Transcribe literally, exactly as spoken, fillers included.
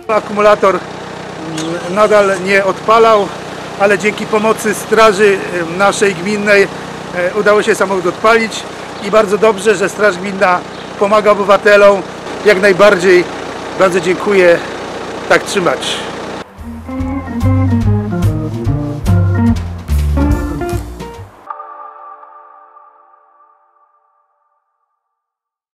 Akumulator nadal nie odpalał, ale dzięki pomocy straży naszej gminnej udało się samochód odpalić i bardzo dobrze, że Straż Gminna pomaga obywatelom. Jak najbardziej bardzo dziękuję. Tak trzymać.